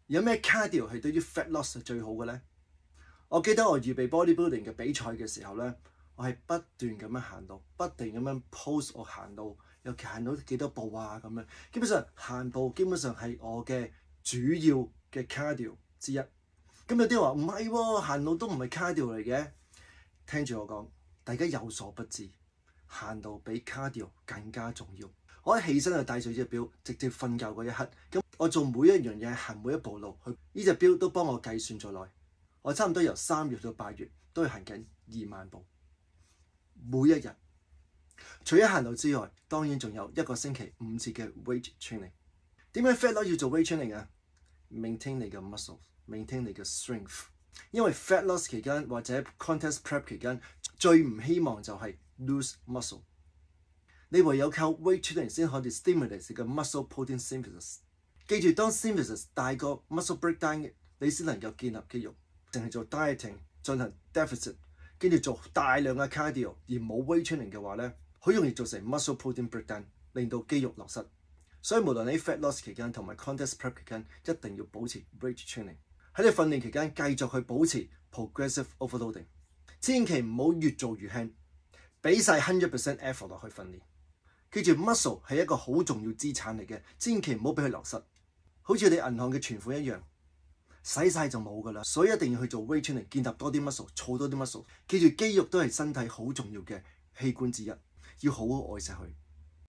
有咩 cardio 係對於 fat loss 係最好嘅咧？我記得我預備 bodybuilding 嘅比賽嘅時候咧，我係不斷咁樣行路，不斷咁樣 post 我行路，尤其行到幾多步啊咁樣。基本上行步基本上係我嘅主要嘅 cardio 之一。咁有啲人話唔係喎，行路都唔係 cardio 嚟嘅。聽住我講，大家有所不知，行路比 cardio 更加重要。我一起身就帶住隻表，直接瞓覺嗰一刻，咁我做每一樣嘢，行每一步路，呢隻表都幫我計算在內。我差唔多由3月到8月都係行緊2萬步，每一日。除咗行路之外，當然仲有1個星期5次嘅 weight training。點解 fat loss 要做 weight training 啊？ maintain 你嘅 muscle，maintain 你嘅 strength。因為 fat loss 期間或者 contest prep 期間，最唔希望就係 lose muscle。你唯有靠 weight training 先可以 stimulate 你嘅 muscle protein synthesis。記住，當 synthesis 大過 muscle breakdown， 你先能夠建立肌肉。淨係做 dieting 進行 deficit， 跟住做大量嘅 cardio 而冇 weight training 嘅話咧，好容易造成 muscle protein breakdown， 令到肌肉流失。所以無論你 fat loss 期間同埋 contest prep 期間，一定要保持 weight training。喺你訓練期間繼續去保持 progressive overloading， 千祈唔好越做越輕，俾晒 100% effort 落去訓練。記住 muscle 係一個好重要資產嚟嘅，千祈唔好俾佢流失。好似你銀行嘅存款一樣，使晒就冇㗎啦。所以一定要去做 weight training， 建立多啲 muscle， 儲多啲 muscle。記住肌肉都係身體好重要嘅器官之一，要好好愛惜佢。